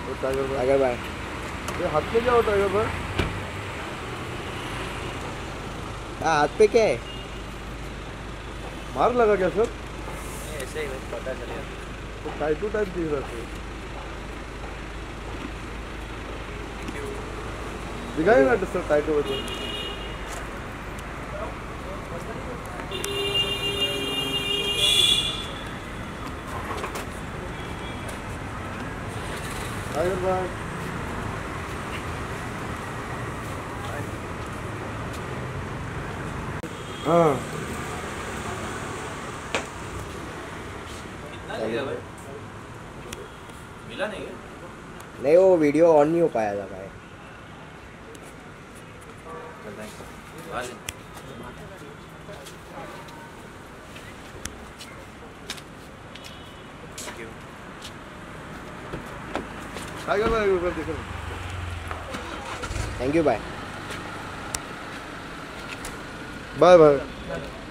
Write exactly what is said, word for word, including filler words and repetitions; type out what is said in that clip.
Tiger भाई, tiger भाई ये हाथ पे क्या हो टाइगर भाई? हाँ हाथ पे क्या है? मार लगा क्या सर? ऐसे ही पता चलेगा। तो टाइटू टाइप दिख रहा है। दिखाई ना सर टाइटू वजह। टाइगर भाई हाँ मिला नहीं नहीं वो वीडियो ऑन नहीं हो पाया था भाई। टाइगर भाई ऊपर देखो। थैंक यू भाई। Bye bye.